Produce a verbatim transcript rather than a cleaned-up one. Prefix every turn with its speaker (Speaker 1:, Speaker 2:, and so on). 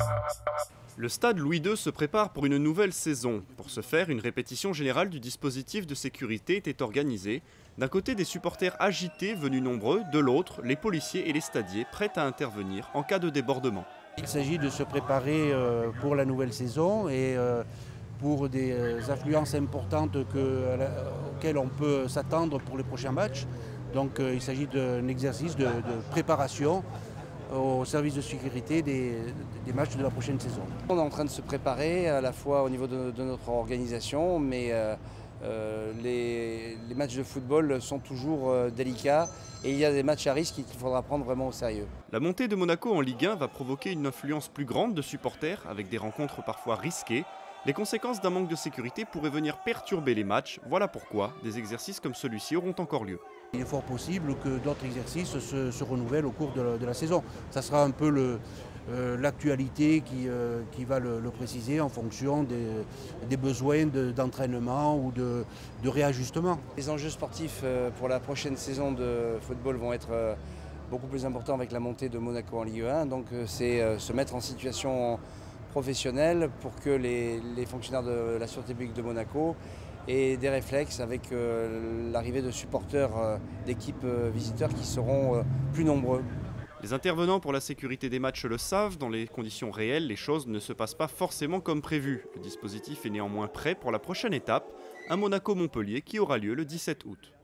Speaker 1: Le stade Louis deux se prépare pour une nouvelle saison. Pour ce faire, une répétition générale du dispositif de sécurité était organisée. D'un côté, des supporters agités venus nombreux, de l'autre, les policiers et les stadiers prêts à intervenir en cas de débordement.
Speaker 2: Il s'agit de se préparer pour la nouvelle saison et pour des affluences importantes auxquelles on peut s'attendre pour les prochains matchs. Donc il s'agit d'un exercice de, de préparation au service de sécurité des, des matchs de la prochaine saison.
Speaker 3: On est en train de se préparer à la fois au niveau de, de notre organisation, mais euh, euh, les, les matchs de football sont toujours euh, délicats et il y a des matchs à risque qu'il faudra prendre vraiment au sérieux.
Speaker 1: La montée de Monaco en Ligue un va provoquer une influence plus grande de supporters avec des rencontres parfois risquées. Les conséquences d'un manque de sécurité pourraient venir perturber les matchs. Voilà pourquoi des exercices comme celui-ci auront encore lieu.
Speaker 2: Il est fort possible que d'autres exercices se, se renouvellent au cours de la, de la saison. Ça sera un peu euh, l'actualité qui, euh, qui va le, le préciser en fonction des, des besoins d'entraînement de, ou de, de réajustement.
Speaker 3: Les enjeux sportifs pour la prochaine saison de football vont être beaucoup plus importants avec la montée de Monaco en Ligue un. Donc c'est se mettre en situation professionnelle pour que les, les fonctionnaires de la Sûreté publique de Monaco et des réflexes avec euh, l'arrivée de supporters euh, d'équipes euh, visiteurs qui seront euh, plus nombreux.
Speaker 1: Les intervenants pour la sécurité des matchs le savent, dans les conditions réelles, les choses ne se passent pas forcément comme prévu. Le dispositif est néanmoins prêt pour la prochaine étape, un Monaco-Montpellier qui aura lieu le dix-sept août.